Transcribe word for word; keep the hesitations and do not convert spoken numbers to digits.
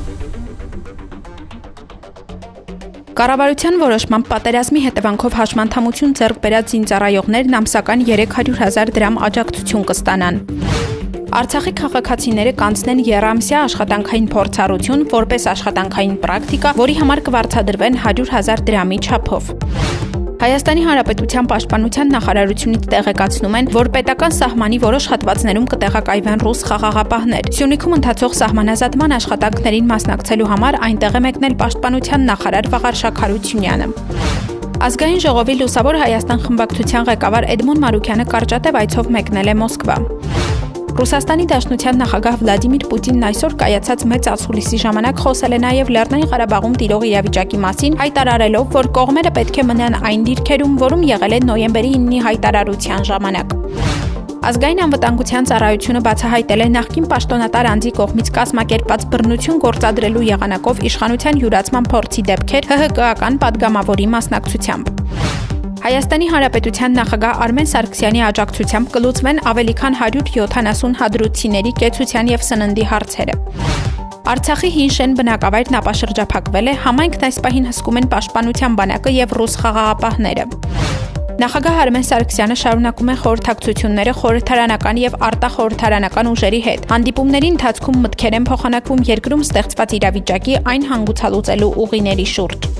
Կառավարության որոշմամբ պատերազմի հետևանքով հաշմանդամություն ձեռք բերած զինծառայողներն ամսական երեք հարյուր հազար դրամ աջակցություն կստանան։ Արցախի քաղաքացիները կանցնեն եռամսյա աշխատանքային փորձառություն որպես աշխատանքային պրակտիկա, որի համար կվարձատրվեն հարյուր հազար դրամի չափով։ Հայաստանի Հանրապետության Պաշտպանության նախարարությունից տեղեկացնում են, որ պետական սահմանի որոշ հատվածներում կտեղակայվեն ռուս խաղաղապահներ։ Սյունիքում ընթացող սահմանազատման աշխատանքներին մասնակցելու համար այնտեղ է մեկնել Պաշտպանության նախարար Վաղարշակ Հարությունյանը։ Ազգային ժողովի Լուսավոր Հայաստան խմբակցության ղեկավար Էդմոն Մարուկյանը կարճատև այցով մեկնել է Մոսկվա։ Ռուսաստանի Դաշնության նախագահ Վլադիմիր Պուտինն այսօր կայացած մեծ ացուլիսի ժամանակ խոսել է նաև Լեռնային Ղարաբաղում տիրող իրավիճակի մասին, հայտարարելով, որ կողմերը պետք է մնան այն դիրքերում, որում եղել է նոյեմբերի իննի հայտարարության ժամանակ։ Ազգային անվտանգության ծառայությունը բացահայտել է նախկին պաշտոնատար անձի կողմից կազմակերպված բռնություն գործադրելու եղանակով իշխանության յուրացման փորձի դեպքեր ՀՀԿ-ական падգամավորի մասնակցությամբ։ Հայաստանի Հանրապետության նախագահ Արմեն Սարգսյանի աջակցությամբ կլուծվեն ավելի քան հարյուր յոթանասուն հադրութիների կեցության եւ սննդի հարցերը։ Արցախի Հինշեն բնակավայրն ապաշրջափակվել է, համայնքն այս պահին հսկում են Պաշտպանության բանակը եւ ռուս խաղաղապահները։ Նախագահ Արմեն Սարգսյանը շարունակում է խորհրդակցությունները խորհրդարանական եւ արտախորհրդարանական ուժերի հետ։ Հանդիպումների ընթացքում մտքեր են փոխանակվում երկրում ստեղծված իրավիճակի այն հանգուցալուծելու ուղիների շուրջ։